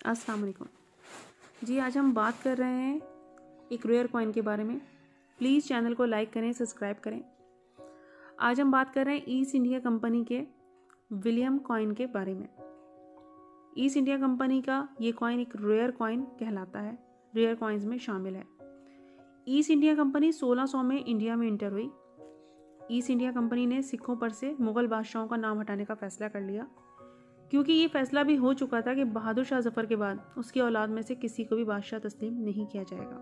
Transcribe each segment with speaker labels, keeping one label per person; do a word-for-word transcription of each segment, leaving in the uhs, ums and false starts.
Speaker 1: अस्सलाम वालेकुम जी। आज हम बात कर रहे हैं एक रेयर कॉइन के बारे में। प्लीज़ चैनल को लाइक करें, सब्सक्राइब करें। आज हम बात कर रहे हैं ईस्ट इंडिया कंपनी के विलियम कॉइन के बारे में। ईस्ट इंडिया कंपनी का ये कॉइन एक रेयर कॉइन कहलाता है, रेयर कॉइन्स में शामिल है। ईस्ट इंडिया कंपनी सोलह सौ में इंडिया में इंटर हुई। ईस्ट इंडिया कंपनी ने सिखों पर से मुग़ल बादशाहों का नाम हटाने का फैसला कर लिया, क्योंकि ये फैसला भी हो चुका था कि बहादुर शाह जफर के बाद उसकी औलाद में से किसी को भी बादशाह तस्लीम नहीं किया जाएगा।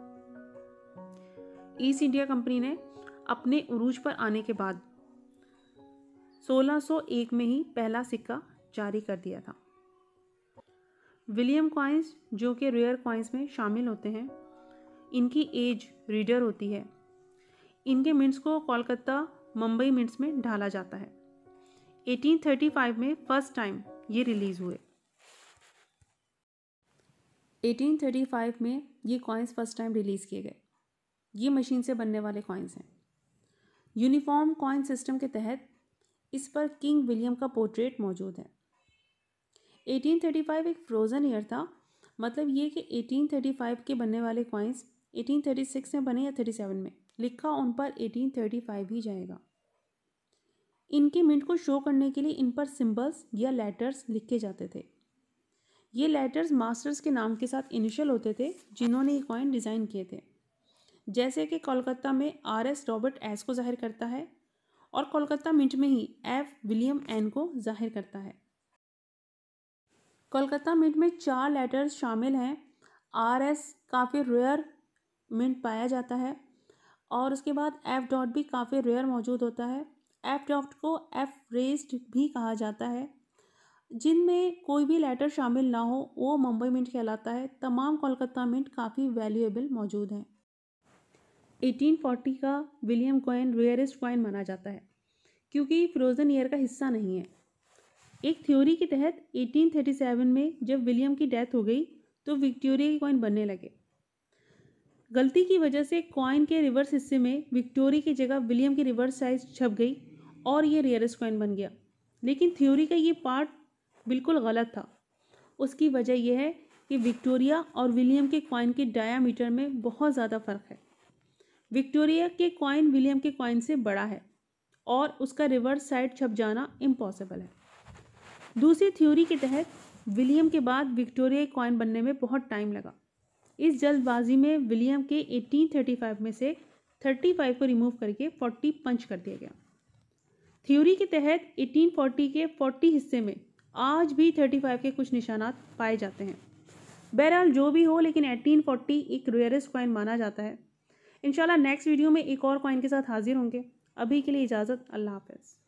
Speaker 1: ईस्ट इंडिया कंपनी ने अपने उरूज पर आने के बाद सोलह सौ एक में ही पहला सिक्का जारी कर दिया था। विलियम कॉइन्स जो कि रेयर कॉइन्स में शामिल होते हैं, इनकी एज रीडर होती है। इनके मिंट्स को कोलकाता मुंबई मिंट्स में ढाला जाता है। अठारह सौ पैंतीस में फर्स्ट टाइम ये रिलीज़ हुए। अठारह सौ पैंतीस में ये कॉइन्स फर्स्ट टाइम रिलीज़ किए गए। ये मशीन से बनने वाले कॉइन्स हैं। यूनिफॉर्म कॉइन सिस्टम के तहत इस पर किंग विलियम का पोर्ट्रेट मौजूद है। अठारह सौ पैंतीस एक फ्रोज़न ईयर था, मतलब ये कि अठारह सौ पैंतीस के बनने वाले कॉइन्स अठारह सौ छत्तीस में बने या सैंतीस में, लिखा उन पर अठारह सौ पैंतीस ही जाएगा। इनके मिंट को शो करने के लिए इन पर सिंबल्स या लेटर्स लिखे जाते थे। ये लेटर्स मास्टर्स के नाम के साथ इनिशियल होते थे जिन्होंने ये कॉइन डिज़ाइन किए थे। जैसे कि कोलकाता में आर एस रॉबर्ट एस को जाहिर करता है और कोलकाता मिंट में ही एफ विलियम एन को जाहिर करता है। कोलकाता मिंट में चार लेटर्स शामिल हैं। आर एस काफ़ी रेयर मिंट पाया जाता है और उसके बाद एफ डॉट भी काफ़ी रेयर मौजूद होता है। एफ डॉट को एफ रेज्ड भी कहा जाता है। जिनमें कोई भी लेटर शामिल ना हो वो मुंबई मिंट कहलाता है। तमाम कोलकाता मिंट काफ़ी वैल्यूएबल मौजूद हैं। अठारह सौ चालीस का विलियम कॉइन रेयरेस्ट कॉइन माना जाता है क्योंकि फ्रोज़न ईयर का हिस्सा नहीं है। एक थ्योरी के तहत अठारह सौ सैंतीस में जब विलियम की डेथ हो गई तो विक्टोरिया के कॉइन बनने लगे। गलती की वजह से कॉइन के रिवर्स हिस्से में विक्टोरिया की जगह विलियम की रिवर्स साइज छप गई और ये रेयरेस्ट कॉइन बन गया। लेकिन थ्योरी का ये पार्ट बिल्कुल गलत था। उसकी वजह यह है कि विक्टोरिया और विलियम के कॉइन के डायामीटर में बहुत ज़्यादा फ़र्क है। विक्टोरिया के कॉइन विलियम के कॉइन से बड़ा है और उसका रिवर्स साइड छप जाना इम्पॉसिबल है। दूसरी थ्योरी के तहत विलियम के बाद विक्टोरिया कॉइन बनने में बहुत टाइम लगा। इस जल्दबाजी में विलियम के अठारह सौ पैंतीस में से पैंतीस को रिमूव करके चालीस पंच कर दिया गया। थ्योरी के तहत अठारह सौ चालीस के चालीस हिस्से में आज भी पैंतीस के कुछ निशानात पाए जाते हैं। बहरहाल जो भी हो, लेकिन अठारह सौ चालीस एक रेयरेस्ट कॉइन माना जाता है। इंशाल्लाह नेक्स्ट वीडियो में एक और कॉइन के साथ हाजिर होंगे। अभी के लिए इजाज़त, अल्लाह हाफ़िज़।